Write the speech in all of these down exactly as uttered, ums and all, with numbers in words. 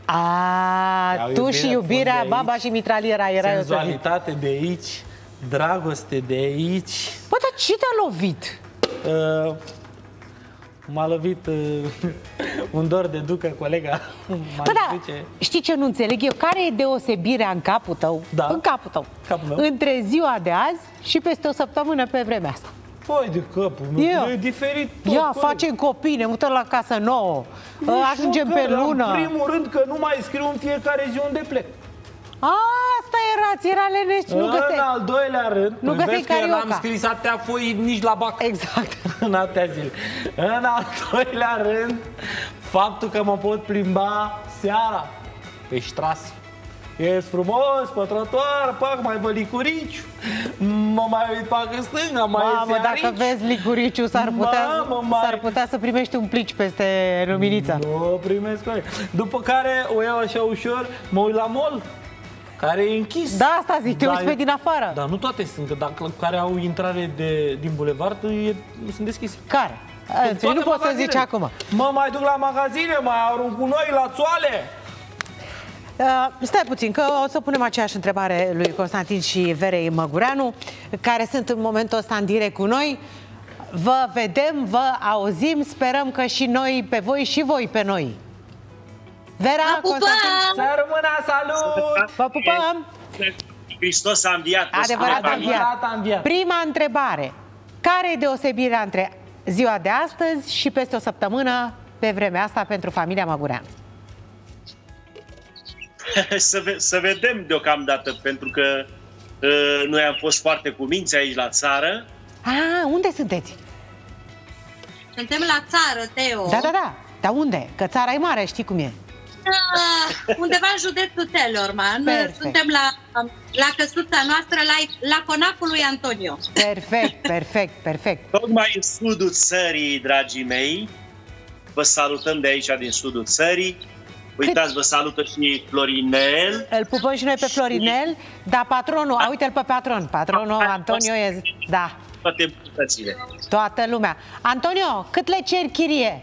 A, tu și iubirea, baba și mitraliera era. Senzualitate de aici, dragoste de aici. Bă, dar ce te-a lovit? Uh, M-a lovit uh, un dor de ducă, colega. Păi da, știi ce nu înțeleg eu? Care e deosebirea în capul tău, da. în capul tău, capul meu, între ziua de azi și peste o săptămână pe vremea asta? Păi de capul meu, eu. E diferit tot. Ia, facem copii, ne mutăm la casă nouă, nu ajungem pe lună. În primul rând că nu mai scriu în fiecare zi unde plec. Asta erați, era lenești, nu găseai. În al doilea rând, nu găseai carioca. N-am scris atâtea foi nici la bac. Exact. În atâtea zile. În al doilea rând, faptul că mă pot plimba seara pe ștrase. E frumos, pe trotuar, pac, mai văd licuriciu, mă mai uit pac în stânga, mai Mamă, dacă vezi licuriciu, s-ar putea, mai... putea să primești un plici peste luminița. Nu primesc. După care o iau așa ușor, mă uit la mall, care e închis. Da, asta zic, te uiți pe din afară. Dar nu toate sunt, că dacă care au intrare de, din bulevard, e, sunt deschise. Care? A, nu poți să zici acum. Mă mai duc la magazine, mai arunc cu noi la țoale. Uh, stai puțin, că o să punem aceeași întrebare lui Constantin și Verei Măgureanu, care sunt în momentul ăsta în direct cu noi. Vă vedem, vă auzim, sperăm că și noi pe voi și voi pe noi. Vera, Constantin, să rămână, salut! Vă pupăm! Hristos a înviat. Adevărat a înviat. a înviat. Prima întrebare. Care e deosebirea între ziua de astăzi și peste o săptămână pe vremea asta pentru familia Măgureanu? Să, ve să vedem deocamdată, pentru că uh, noi am fost foarte cuminți aici la țară. Ah, unde sunteți? Suntem la țară, Teo. Da, da, da. Dar unde? Că țara e mare, știi cum e. Uh, undeva în județul Telorman. Perfect. Suntem la, la căsuța noastră, la, la conacul lui Antonio. Perfect, perfect, perfect. Tocmai în sudul țării, dragii mei. Vă salutăm de aici, din sudul țării. Uitați, vă salută și Florinel. Îl pupăm și noi pe Florinel, dar patronul, a, uite-l pe patron, patronul Antonio e, da. Toate bunătățile. Toată lumea. Antonio, cât le ceri chirie?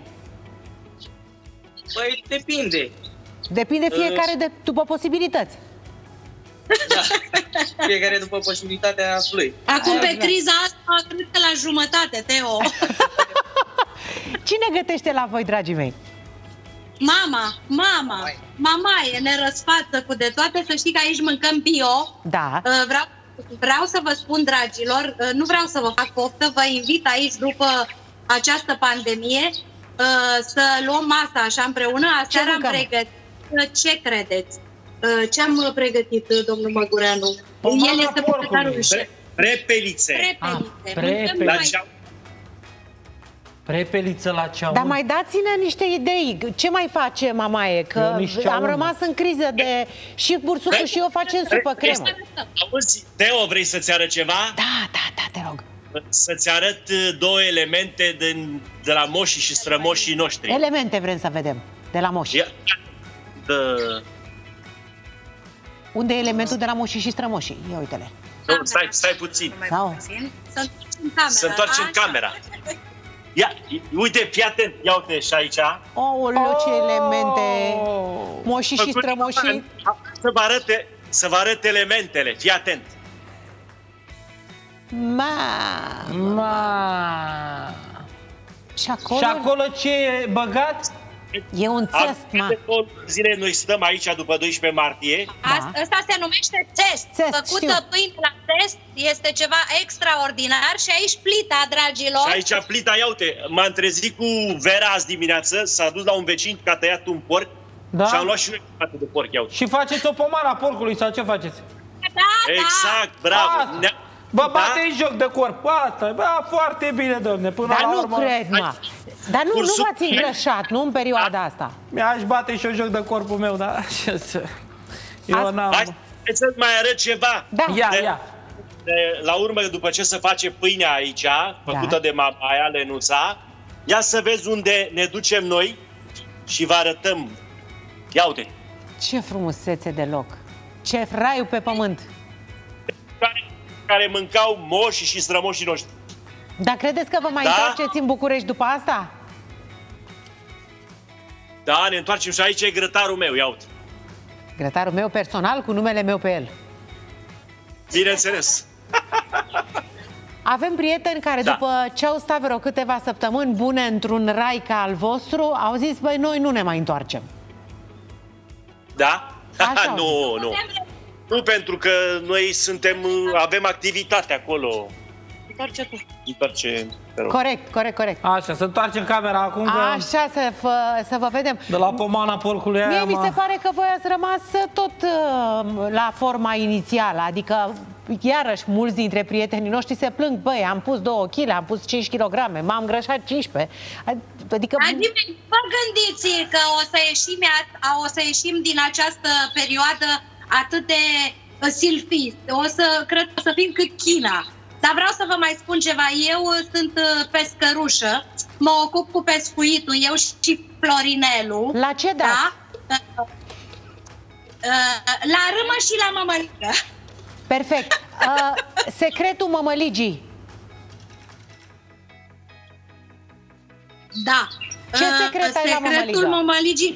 Păi, depinde. Depinde fiecare de, după posibilități. Da, fiecare după posibilitatea lui. Acum, pe criza asta, cred că la jumătate, Teo. Cine gătește la voi, dragii mei? Mama, mama, mamaie, ne răsfață cu de toate. Să știi că aici mâncăm bio. Da. Vreau, vreau să vă spun, dragilor, nu vreau să vă fac poftă, vă invit aici după această pandemie să luăm masa așa împreună. Aseară am pregătit, ce credeți? Ce am pregătit, domnul Măgureanu? El este proprietarul șef. Prepelițe. Prepelițe. Prepeliță la ceaun. Dar mai dați-ne niște idei. Ce mai face mamaie? Că am rămas în criză de... Și bursucul și eu facem supă cremă. Auzi, Teo, vrei să-ți arăt ceva? Da, da, da, te rog. Să-ți arăt două elemente din, de la moșii și strămoșii noștri. Elemente vrem să vedem de la moși. Ia, de... Unde e elementul de la moșii și strămoșii? Ia uite-le. Stai, stai puțin. Sau? Să întoarci în camera. Ia, uite, fii atent, ia uite și aici. Ouleu, ce elemente! Moșii și strămoșii. Să vă arăt, să vă arăt elementele, fii atent. Ma! Ma! Și acolo? Și acolo ce e băgat? E un țest, ma. Zile noi stăm aici după doisprezece martie. Da. Asta se numește test. Test, Făcută știu. pâine la test este ceva extraordinar. Și aici plita, dragilor. Și aici plita, ia uite, m-am trezit cu Vera azi dimineață, s-a dus la un vecin că a tăiat un porc. Da? Și am luat și noi jumătate de porc, ia uite. Și faceți o pomană a porcului sau ce faceți? Da, exact, bravo. Da. Vă bateți joc de corp. Asta, bă, foarte bine, domne. Până Dar la nu urmă... cred, mă. Dar nu, nu v-ați îngrășat, nu în perioada asta. Mi-aș bate și eu joc de corpul meu, dar... Eu n-am... Hai să-ți mai arăt ceva. Da. Ia, de, ia. De, la urmă, după ce se face pâinea aici, făcută da. de mamaia, Lenuța, ia să vezi unde ne ducem noi și vă arătăm. Ia uite. Ce frumusețe de loc. Ce raiul pe pământ. Care, care mâncau moșii și strămoșii noștri. Dar credeți că vă mai da? întoarceți în București după asta? Da, ne întoarcem și aici e grătarul meu, ia uite. Secretarul meu personal cu numele meu pe el. Bineînțeles. Avem prieteni care Da. după ce au stat vreo câteva săptămâni bune într-un rai ca al vostru, au zis, băi, noi nu ne mai întoarcem. Da? Așa. Nu, nu. Nu, pentru că noi suntem, avem activitate acolo. Întoarce tu. Întoarce, te rog. Corect, corect, corect. Așa, să întoarcem camera acum că Așa, să vă, să vă vedem. de la pomana porcului Mie aia, mi se mă... pare că voi ați rămas tot uh, la forma inițială, adică iarăși mulți dintre prietenii noștri se plâng, băi, am pus două kilograme, am pus cinci kilograme, m-am îngrășat cincisprezece. Adică... Adică, vă gândiți că o să ieșim, o să ieșim din această perioadă atât de silfist. O să, cred că o să fim cât China. Dar vreau să vă mai spun ceva. Eu sunt pescărușă, mă ocup cu pescuitul, eu și Florinelu. La ce dați? Da? La râmă și la mămăligă. Perfect. Uh, secretul mămăligii. Da. Ce secret ai la Secretul mămăligă? mămăligii.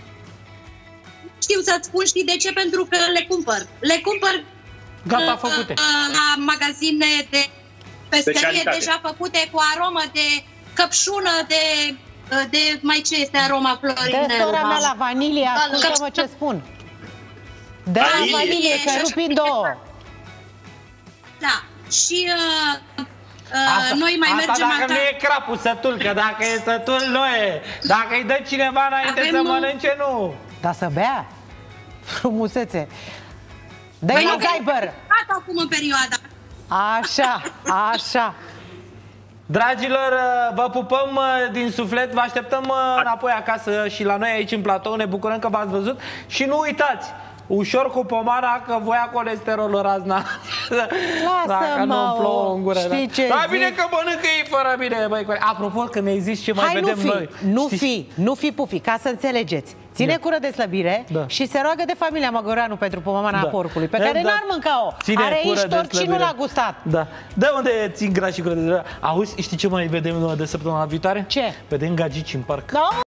Știu să-ți spun, știi de ce? Pentru că le cumpăr. Le cumpăr Gata, făcute. la magazine de pescărie Specialitate. deja făcute cu aromă de căpșună, de, de mai ce este aroma Dă Florinelu. sora mea la vanilie, Da, ascultă-mă da. ce spun. Dă la Vanilie. vanilie, că rup în două. Da. Și uh, uh, Asta, noi mai asta mergem dacă acasă. nu e crapul sătul, că dacă e sătul, nu e. Dacă îi dă cineva înainte Avem, să uh, mănânce, nu. Dar să bea? Frumusețe. Dă-i Mai la avem Viber. gata acum în perioada. Așa, așa. Dragilor, vă pupăm din suflet, vă așteptăm înapoi acasă și la noi aici în platou, ne bucurăm că v-ați văzut și nu uitați, ușor cu pomara, că voia colesterolul razna. Dacă nu Lasă-mă, plouă în gură. știi Da. ce Da, zic? bine că mănâncă ei fără mine, băi. Apropo, că mi-ai zis ce mai Hai, nu vedem fi, noi. nu Știi? fi, nu fi pufi, ca să înțelegeți. Ține Da. cură de slăbire Da. și se roagă de familia Măgureanu pentru pomana Da. porcului, pe Exact. care n-ar mânca-o. Ține Are cură aici de tort și nu slăbire. l-a gustat. Da. De unde țin gras și cură de slăbire? Auzi, știi ce mai vedem noi de săptămâna viitoare? Ce? Vedem gagici în parc. Da?